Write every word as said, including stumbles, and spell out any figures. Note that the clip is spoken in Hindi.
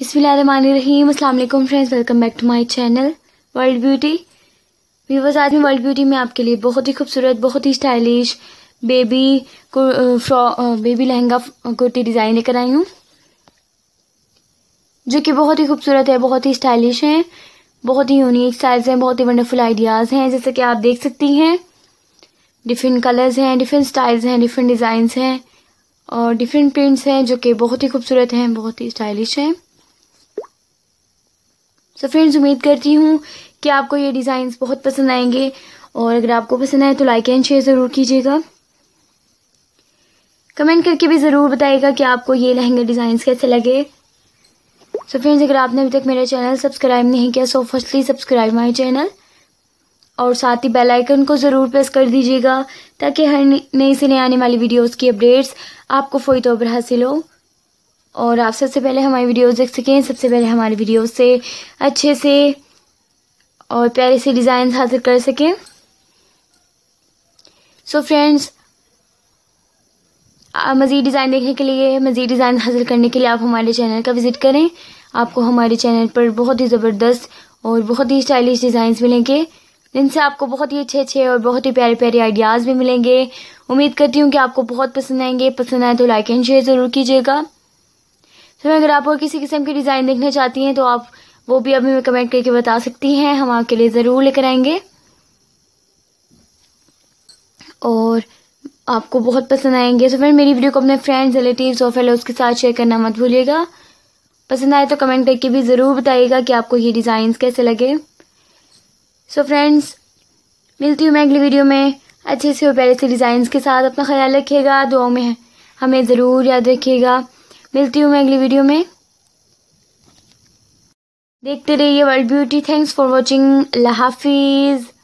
बिस्मिल्लाहिर्रहमानिर्रहीम। अस्सलाम वालेकुम friends, welcome back to my channel world beauty. Viewers, आज मैं वर्ल्ड ब्यूटी में आपके लिए बहुत ही खूबसूरत, बहुत ही stylish baby frock baby lehenga kurti design लेकर आई हूँ, जो कि बहुत ही खूबसूरत है, बहुत ही स्टाइलिश है, बहुत ही यूनिक स्टाइल्स हैं, बहुत ही वंडरफुल आइडियाज़ हैं। जैसे कि आप देख सकती हैं, डिफरेंट कलर्स हैं, डिफरेंट स्टाइल्स हैं, डिफरेंट डिज़ाइंस हैं और डिफरेंट प्रिंट्स हैं, जो कि बहुत ही खूबसूरत हैं, बहुत ही स्टाइलिश हैं। सो फ्रेंड्स, उम्मीद करती हूँ कि आपको ये डिज़ाइंस बहुत पसंद आएंगे और अगर आपको पसंद आए तो लाइक एंड शेयर ज़रूर कीजिएगा। कमेंट करके भी ज़रूर बताइएगा कि आपको ये लहंगे डिज़ाइंस कैसे लगे। सो फ्रेंड्स, अगर आपने अभी तक मेरा चैनल सब्सक्राइब नहीं किया so firstly subscribe my channel और साथ ही बेल आइकन को ज़रूर प्रेस कर दीजिएगा ताकि हर नई से नई आने वाली वीडियोज़ की अपडेट्स आपको फ़ौरी तौर पर हासिल हो और आप सबसे पहले हमारी वीडियोस देख सकें, सबसे पहले हमारी वीडियोस से अच्छे से और प्यारे से डिज़ाइन हासिल कर सकें। सो फ्रेंड्स, मज़ीद डिज़ाइन देखने के लिए, मज़ीद डिज़ाइन हासिल करने के लिए आप हमारे चैनल का विज़िट करें। आपको हमारे चैनल पर बहुत ही ज़बरदस्त और बहुत ही स्टाइलिश डिज़ाइंस मिलेंगे, जिनसे आपको बहुत ही अच्छे अच्छे और बहुत ही प्यारे प्यारे आइडियाज़ भी मिलेंगे। उम्मीद करती हूँ कि आपको बहुत पसंद आएंगे। पसंद आए तो लाइक एंड शेयर ज़रूर कीजिएगा। तो अगर आप और किसी किस्म की डिज़ाइन देखना चाहती हैं तो आप वो भी अभी में कमेंट करके बता सकती हैं, हम आपके लिए ज़रूर लेकर आएंगे और आपको बहुत पसंद आएंगे। तो फिर मेरी वीडियो को अपने फ्रेंड्स, रिलेटिव्स और फेलोज़ के साथ शेयर करना मत भूलिएगा। पसंद आए तो कमेंट करके भी ज़रूर बताइएगा कि आपको ये डिज़ाइंस कैसे लगे। सो फ्रेंड्स, मिलती हूँ मैं अगली वीडियो में अच्छे से और प्यारे से डिज़ाइंस के साथ। अपना ख्याल रखिएगा, दुआओं में हमें ज़रूर याद रखिएगा। मिलती हूँ मैं अगली वीडियो में। देखते रहिए world beauty. Thanks for watching. अल्लाह हाफिज़।